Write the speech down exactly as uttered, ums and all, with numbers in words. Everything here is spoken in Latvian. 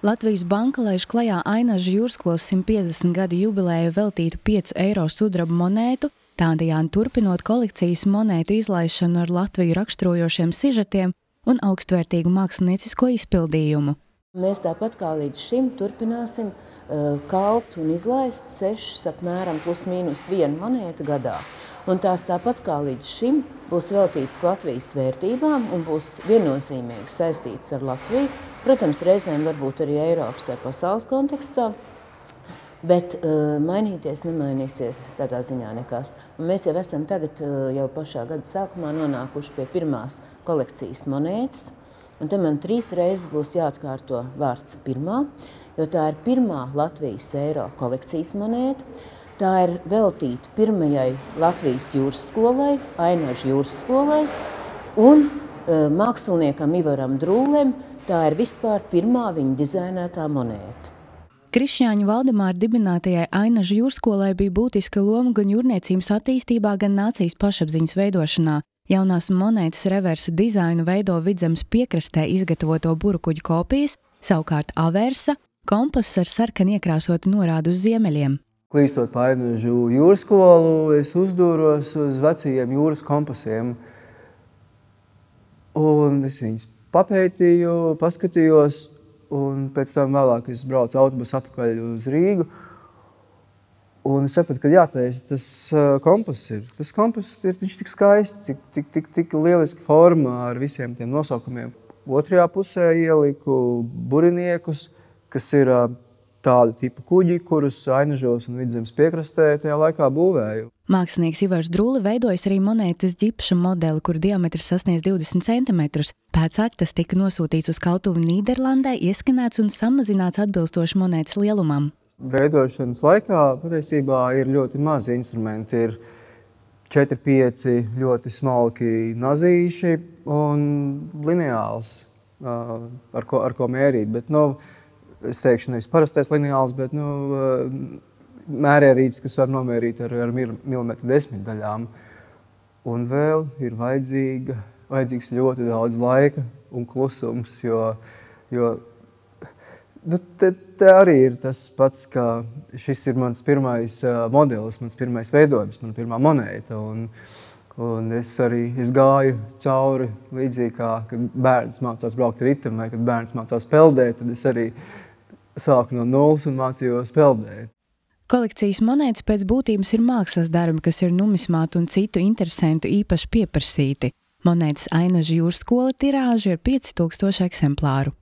Latvijas banka laiž klajā Ainažu jūrskolas simt piecdesmit gadu jubileju veltītu piecu eiro sudraba monētu, tādējādi turpinot kolekcijas monētu izlaišanu ar Latviju raksturojošiem sižetiem un augstvērtīgu māksliniecisko izpildījumu. Mēs tāpat kā līdz šim turpināsim uh, kalt un izlaist sešas apmēram plus mīnus vienu monētu gadā. Un tās tāpat kā līdz šim būs veltītas Latvijas vērtībām un būs viennozīmīgi saistītas ar Latviju. Protams, reizēm varbūt arī Eiropas vai pasaules kontekstā, bet uh, mainīties nemainīsies tādā ziņā nekas. Un mēs jau esam tagad uh, jau pašā gada sākumā nonākuši pie pirmās kolekcijas monētas. Un te man trīs reizes būs jāatkārto vārds pirmā, jo tā ir pirmā Latvijas eiro kolekcijas monēta. Tā ir veltīta pirmajai Latvijas jūras skolai, Ainažu jūras skolai, un e, māksliniekam Ivaram Drūlem tā ir vispār pirmā viņa dizainētā monēta. Krišjāņu Valdemāra dibinātajai Ainažu jūrskolai bija būtiska loma gan jūrniecības attīstībā, gan nācijas pašapziņas veidošanā. Jaunās monētas reversa dizainu veido Vidzemes piekrastē izgatavoto burkuģu kopijas, savukārt aversa – kompass ar sarkani iekrāsotu norādu uz ziemeļiem. Klīstot pa Ainažu jūrskolu, es uzdūros uz vecajiem jūras kompasiem. Un es viņus papētīju, paskatījos, un pēc tam vēlāk es braucu autobusu atpakaļ uz Rīgu. Un es sapratu, ka jā, tas kompass ir. Tas kompass ir viņš tik skaists, tik, tik, tik, tik lieliski forma ar visiem tiem nosaukumiem. Otrajā pusē ieliku buriniekus, kas ir tāda tipa kuģi, kurus Ainažos un Vidzemes piekrastē tajā laikā būvēju. Mākslinieks Ivars Drūle veidojis arī monētas ģipša modeli, kur diametrs sasniedz divdesmit centimetrus. Pēcāk tas tika nosūtīts uz kautuvi Nīderlandē, ieskanēts un samazināts atbilstoši monētas lielumam. Veidošanas laikā patiesībā ir ļoti mazi instrumenti. Ir četri pieci ļoti smalki nazīši un lineāls, ar ko, ar ko mērīt. Bet, nu, es teikšu, nevis parastais lineāls, bet nu, mērierītis, kas var nomērīt ar, ar milimetru desmitdaļām. Un vēl ir vajadzīga, vajadzīgs ļoti daudz laika un klusums, jo, jo nu, te, te arī ir tas pats, ka šis ir mans pirmais uh, modelis, mans pirmais veidojums, mana pirmā monēta. Un, un es arī es gāju cauri līdzīgi kā, kad bērns mācās braukt ritam vai kad bērns mācās peldēt, tad es arī sāku no nulles un mācījos peldēt. Kolekcijas monētas pēc būtības ir mākslas darbi, kas ir numismātu un citu interesentu īpaši pieprasīti. Monētas Ainažu jūrskola tirāža ir pieci tūkstoši eksemplāru.